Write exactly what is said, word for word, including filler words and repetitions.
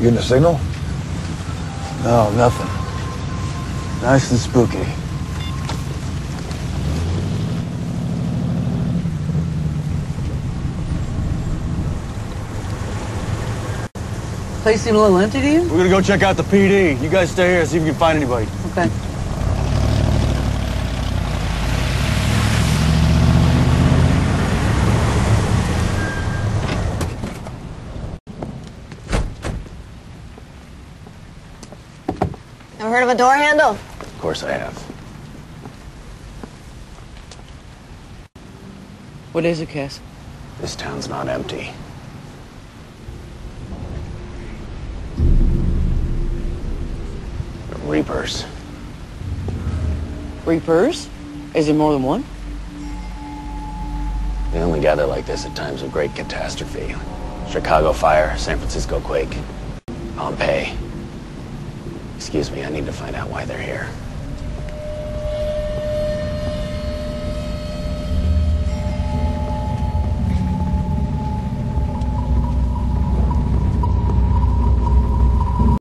Getting a signal? No, nothing. Nice and spooky. Place seem a little empty to you? We're gonna go check out the P D. You guys stay here and see if you can find anybody. Okay. Ever heard of a door handle? Of course I have. What is it, Cass? This town's not empty. Reapers. Reapers? Is there more than one? They only gather like this at times of great catastrophe. Chicago fire, San Francisco quake, Pompeii. Excuse me, I need to find out why they're here.